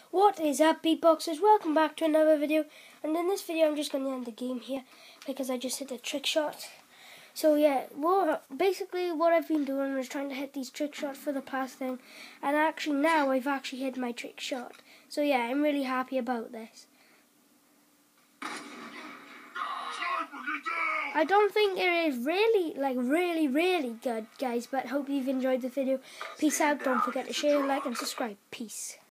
What is up, beatboxers? Welcome back to another video. And in this video I'm just going to end the game here because I just hit a trick shot. So yeah, basically what I've been doing is trying to hit these trick shots for the past thing, and actually now I've actually hit my trick shot. So yeah, I'm really happy about this. I don't think it is really good, guys, but hope you've enjoyed the video. Peace out. Don't forget to share, like and subscribe. Peace.